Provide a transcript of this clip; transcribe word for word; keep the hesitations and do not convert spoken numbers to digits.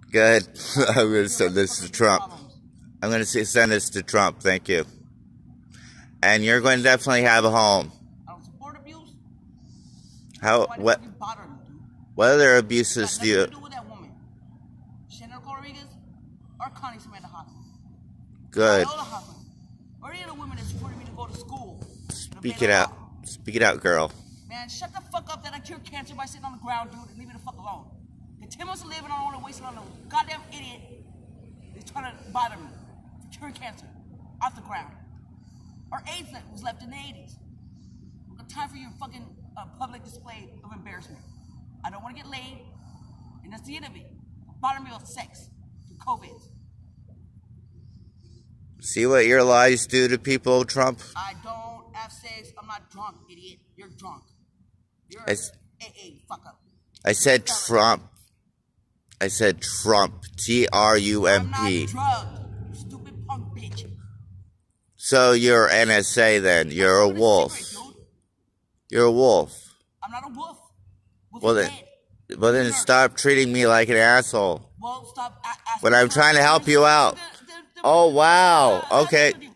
Good. I'm going to send this to Trump. I'm going to send this to Trump. Thank you. And you're going to definitely have a home. I don't support abuse. How? What? What other abuses do you? Good. Speak it out. Speak it out, girl. Man, shut the fuck up that I cure cancer by sitting on the ground, dude, and leave me the fuck alone. The ten months of living, I don't want to waste it on a goddamn idiot who's trying to bother me for curing cancer off the ground. Our AIDS was left in the eighties. We've got time for your fucking uh, public display of embarrassment. I don't want to get laid, and that's the end of it. Bother me with sex, through COVID. See what your lies do to people, Trump? I don't have sex. I'm not drunk, idiot. You're drunk. You're I, a a fuck up. I said Trump. I said Trump. T R U M P. I'm not drugged, you stupid punk bitch. So you're N S A then. You're a wolf. Secret, you're a wolf. I'm not a wolf. wolf well then, dead. well then stop treating me like an asshole. Well, stop. But I'm trying to help you out. Oh, wow. Okay.